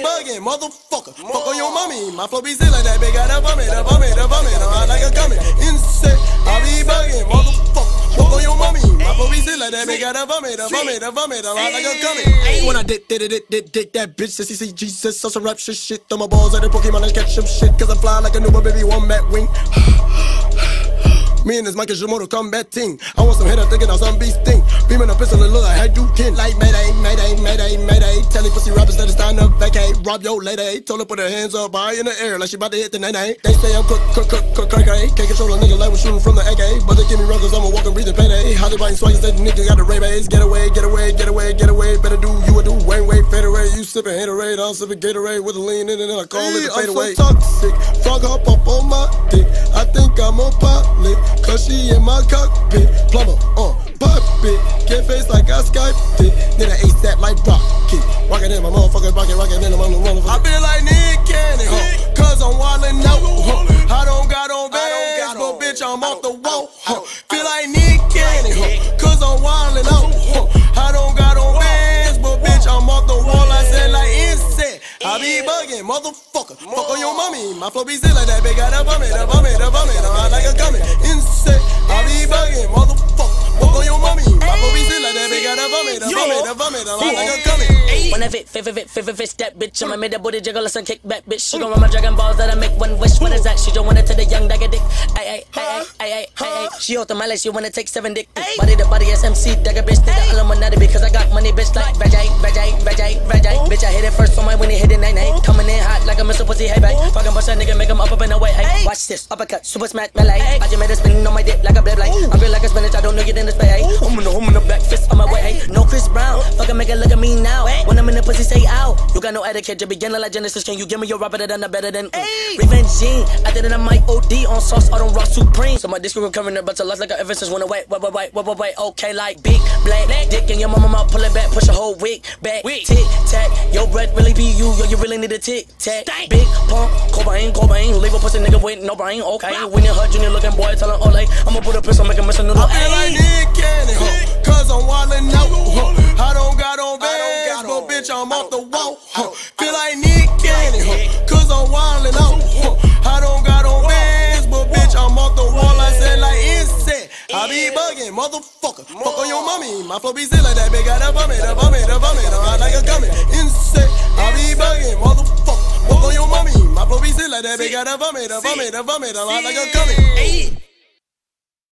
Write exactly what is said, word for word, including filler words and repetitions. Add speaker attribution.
Speaker 1: bugging, motherfucker. Fuck on your mommy. My flow be sick like that, big got a vomit, a vomit, a vomit. I'm like a gummy. Insane. I be bugging, motherfucker. Fuck on your mommy. My flow be sick like that, big got a vomit, a vomit, a vomit. I'm like a gummy. When I did, did, did, did, did that bitch, says he see Jesus, so some rap shit, shit. Throw my balls at the Pokemon and catch some shit. Cause I fly like a newborn baby, one bat wing. Me and this Mike is your Mortal Kombat ting. I want some head up thinking on some beast thing. Beaming a pistol and look like Hadouken. Like Mayday, Mayday, Mayday, Mayday. Tell these pussy rappers that it's time to vacate. Rob your lady. Told her put her hands up high in the air like she about to hit the nay-nay. They say I'm cook, cook, cook, cook, cook, cook. Can't control a nigga like we're shooting from the A K. But they give me runs cause I'm a walking, breathing payday. How they biting swaggy, said the nigga got the Ray-Bays. Get away, get away, get away, get away. Better do you would do Wayne Wade, Federate. You sipping Haterade, I'm sipping Gatorade with a lean in it and I call hey, it a fade away. I'm so toxic, frog hop up on my dick. I think I'm on pilot, cause she in my cockpit, plumber, uh, pop it, get face like I Skyped it, then I ASAP like rocket, rockin' in my motherfucker's pocket, rockin' in my motherfucker. I feel like Nick Cannon, huh, cause I'm wildin' out, huh, I don't got on bands, but bitch I'm off the wall, huh, feel like Nick Cannon, huh, cause I'm wildin' out, huh, I don't got on bands, but bitch I'm off the wall, I said like insect, I be buggin', motherfucker, fuck on your mommy, my flow be sick like that, big got a vomit, a vomit, a vomit, I like a gummy, insect. I be bugging, motherfucker. Fuck on your mommy. My flow be sick like that, big got a vomit, a vomit, a vomit. I'm like a gummy.
Speaker 2: When I fit, fit, fit, fit, fit, fit, that bitch. I'ma make that booty jiggle, let's kick back, bitch. She gon' run my Dragon Balls that I make one wish. What is that? She don't want it to the young dagger dick. Ay, ay, ay, ay, ay, ay, ay. She hold to my legs, she wanna take seven dick. Body to body, S M C, dagger bitch. Nigga, Illuminati because I got money, bitch. Like Vajay, Vajay, Vajay, Vajay. Bitch, I hit it first on my when he hit it night night. Coming in hot like a missile pussy, hey back. Fucking bust that nigga, make him up up in the way. Ay. Watch this, uppercut, super smack, melee. I just made it spinning on my dick like a blade light. I feel like a spinach, I don't know you in this way. Ay. I'm in the home in the back, fist on my way. Ay. No Chris Brown, fucking make it look at me now. When I'm in the pussy, say ow. You got no etiquette, you beginner like Genesis. Can you give me your rapper that I'm better than? Mm. Revenge Gene, I did it on my O D on sauce, I don't rock supreme. So my disc recovering it, but to life like a ever since when I wait, wait, wait, wait, wait, wait, wait. Okay, like big black dick in your mama mouth, pull it back, push a whole wig back. Tic tac, your breath really be you, yo, you really need a tic tac. Big pump, Cobain, Cobain, leave a pussy nigga with no brain. Okay, when you her junior looking boy, tell her all like I'ma put a pistol, make a miss a noodle.
Speaker 1: I feel like Nick Cannon, huh, cause I'm wildin' out, huh, I don't got on bands, but bitch I'm off the wall, huh, feel like Nick Cannon, huh, cause I'm wildin' out, huh, I don't got on bands, but bitch I'm off the wall, I said like insect, I be bugging, motherfucker, fuck on your mommy, my flow be sick like that, big got a vomit, a vomit, a vomit, I like a gummy, insect, I be bugging, motherfucker, fuck on your mommy, my flow be sick like that, big got a vomit, a vomit, a vomit, I like a gummy.